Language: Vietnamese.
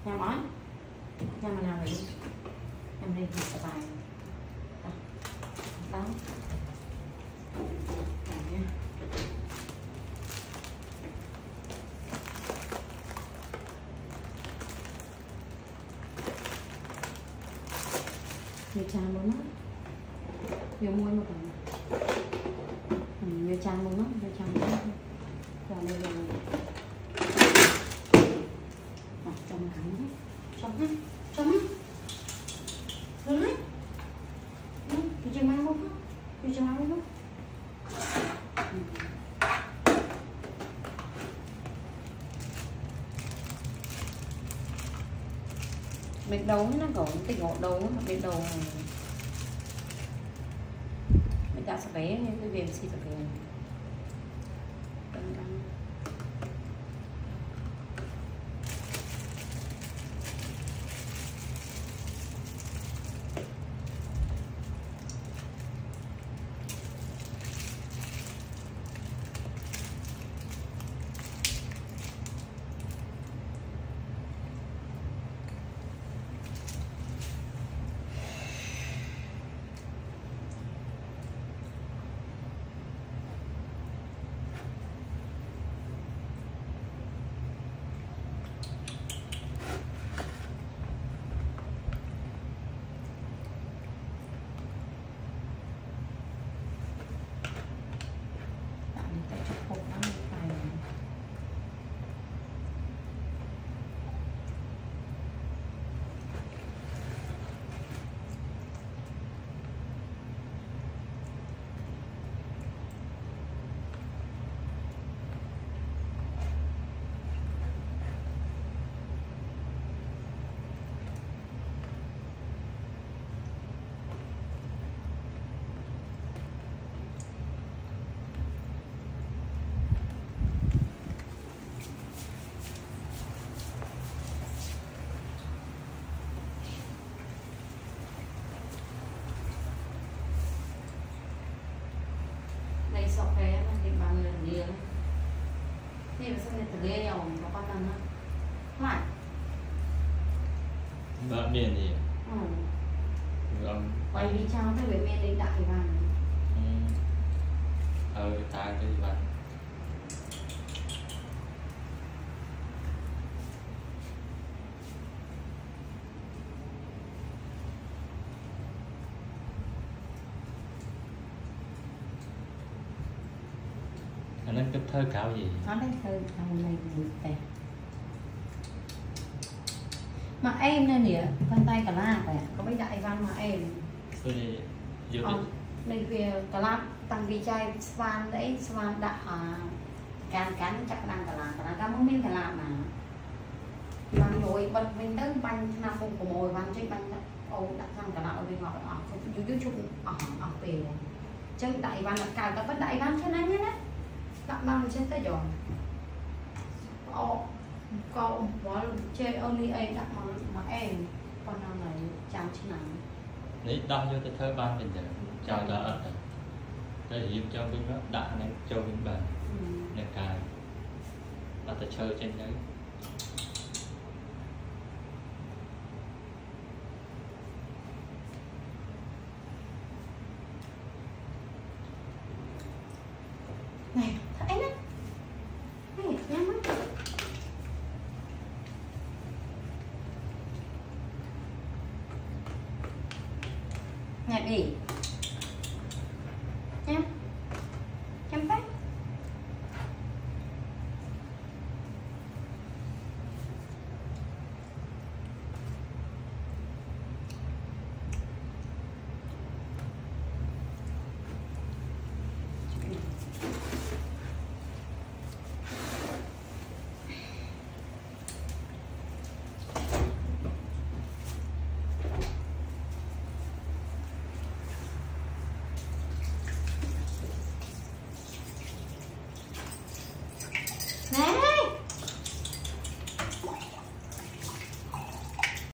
nhằm ói nhằm mà nào vậy nhằm đây thì sờ bài đó nhiều trang luôn á nhiều môi một cái nhiều trang luôn á nhiều trang luôn á rồi đây là trong thắng đấy trong hết rồi đấy thì chưa mang không thì chưa mang không bên đầu nó có tình ngộ đầu bên đầu người ta sẽ vé cái viêm xịt về sọc cái mà thì bằng người đi thì mà xong rồi từ ghê nhau có con năng á lại bạn miền gì quay đi trao tới về miền đến đại vàng ta cái gì bạn nó cái thơ cáo gì nó đấy thơ cáo này gì tè mà em nên nhỉ con tay cả la phải có mấy đại văn mà em đây về cả la tăng vi chai svan đấy svan đã can cắn chắc đang cả la các món miếng cả la mà bằng rồi bật mình tới bánh nam vùng của mồi bánh chơi bánh ô đặt sang cả la ở bên ngoài không dưới chụp ở về chơi đại văn là cài các bất đại văn thế này nhé đặt mang trên tay rồi cậu có chơi only a đặt mà em con nào này chào chứ nào đấy đo vô cái thơ ban mình giờ chào đã ở đây hiệp cho bên đó đã này cho bên bàn này cài là ta chơi trên đấy này thấy đấy này nhắm mắt nhặt đi